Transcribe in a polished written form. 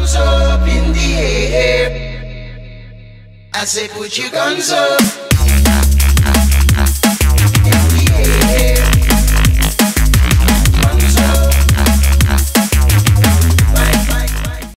guns up in the air. I say put your guns up.